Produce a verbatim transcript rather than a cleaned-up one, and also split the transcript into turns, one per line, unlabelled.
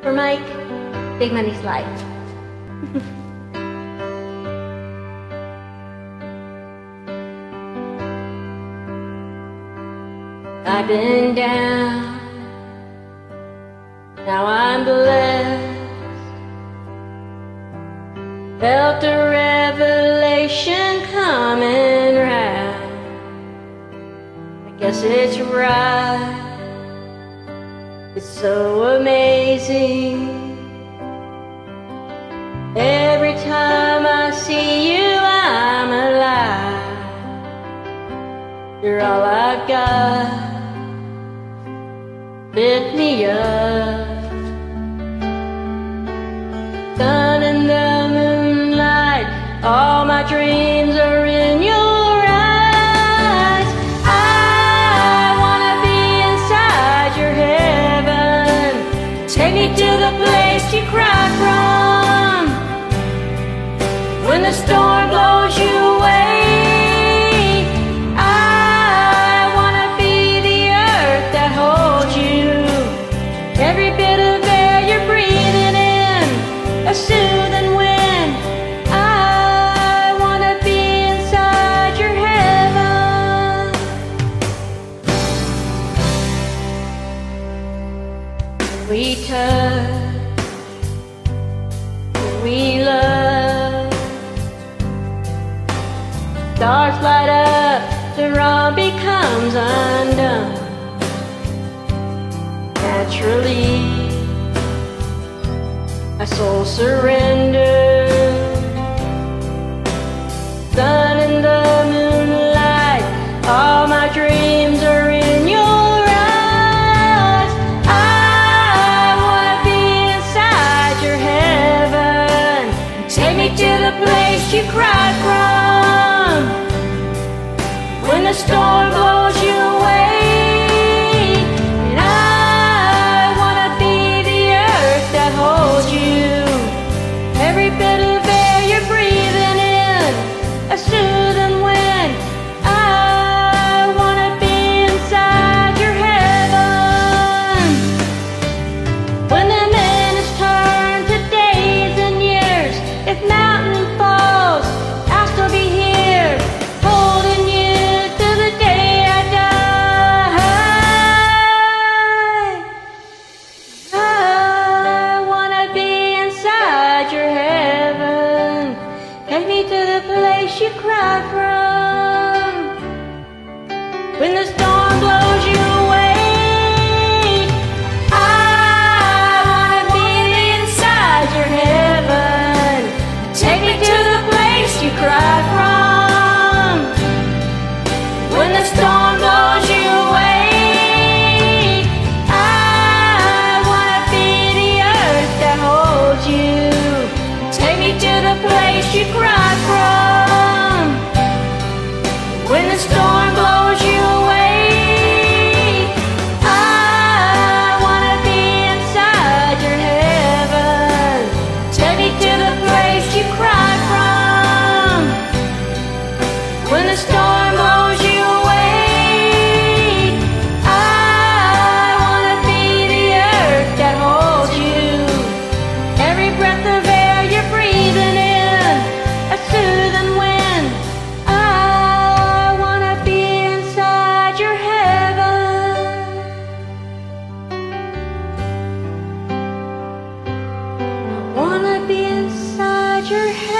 for Mike, Big Money's life. I've been down, now I'm blessed. Felt a revelation coming round. I guess it's right. It's so amazing. Every time I see you, I'm alive. You're all I've got. Lift me up. Sun in the moonlight, all my dreams are in your eyes. I wanna be inside your heaven. Take me to the place you cry from when the storm blows you away. I wanna be the earth that holds you. Every bit of air you're breathing in, a soothing wind. I wanna be inside your heaven. We touch, we love. Stars light up, the wrong becomes undone. Naturally, my soul surrenders. Sun in the moonlight, all my dreams are in your eyes. I wanna be inside your heaven. Take me to the place you cried from when the storm blows you away. You cry from when the storm blows you away. I wanna be inside your heaven. Take me to the place you cry from when the storm blows you away. I wanna be the earth that holds you. Take me to the place you cry from when the storm blows you away. I wanna be inside your heaven. Take me to the place you cry from when the storm blows you away. I wanna be the earth that holds you. Every breath of air you're breathing in, a soothing wind. I wanna be inside your heaven. I wanna be inside your heaven.